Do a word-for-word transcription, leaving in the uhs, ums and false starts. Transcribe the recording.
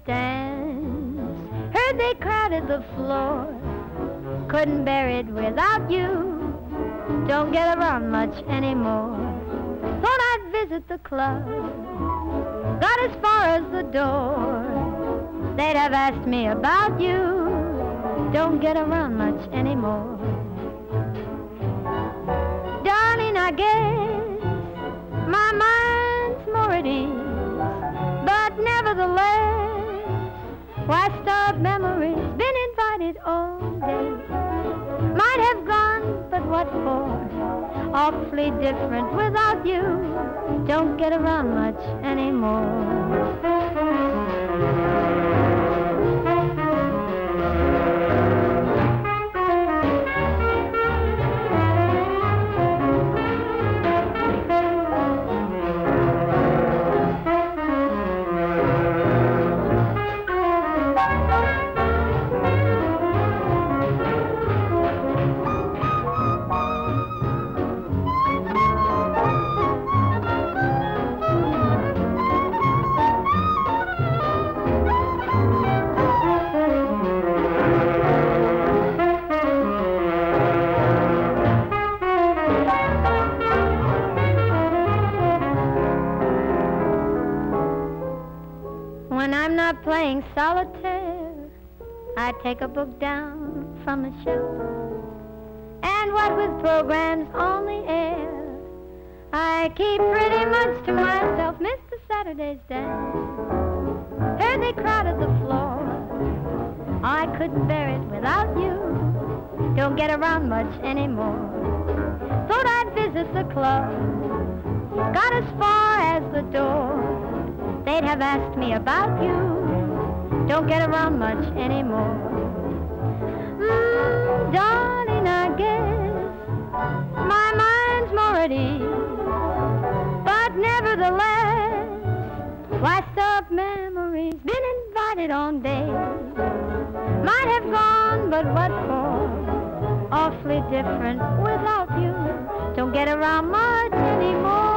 dance. Heard they crowded the floor. Couldn't bear it without you. Don't get around much anymore. Thought I'd visit the club. Got as far as the door. They'd have asked me about you. Don't get around much anymore. Darling, I guess my mind's more at ease. But nevertheless, why stop memories? Been invited all day. Might have gone, but what for? Awfully different without you. Don't get around much anymore. Playing solitaire, I take a book down from the shelf, and what with programs on the air, I keep pretty much to myself. Missed the Saturday's dance. Heard they crowded the floor. I couldn't bear it without you. Don't get around much anymore. Thought I'd visit the club. Got as far as the door. They'd have asked me about you. Don't get around much anymore. Mm, darling, I guess my mind's more at ease. But nevertheless, why stop memories? Been invited on days. Might have gone, but what for? Awfully different without you. Don't get around much anymore.